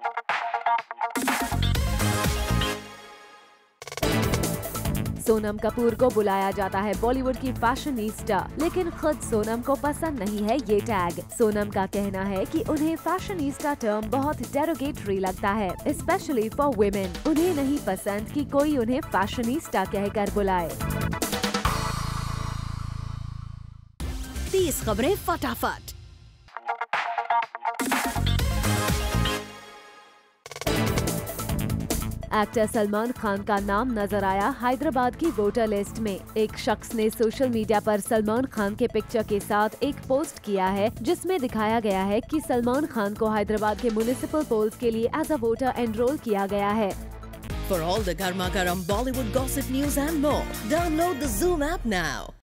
सोनम कपूर को बुलाया जाता है बॉलीवुड की फैशनिस्टा, लेकिन खुद सोनम को पसंद नहीं है ये टैग। सोनम का कहना है कि उन्हें फैशनिस्टा टर्म बहुत डेरोगेटरी लगता है, स्पेशली फॉर वुमेन। उन्हें नहीं पसंद कि कोई उन्हें फैशनिस्टा कहकर बुलाए। 30 खबरें फटाफट। एक्टर सलमान खान का नाम नजर आया हैदराबाद की वोटर लिस्ट में। एक शख्स ने सोशल मीडिया पर सलमान खान के पिक्चर के साथ एक पोस्ट किया है, जिसमें दिखाया गया है कि सलमान खान को हैदराबाद के म्युनिसिपल पोल्स के लिए एज अ वोटर एनरोल किया गया है। For all the Garma Garam Bollywood gossip news and more, download the Zoom app now.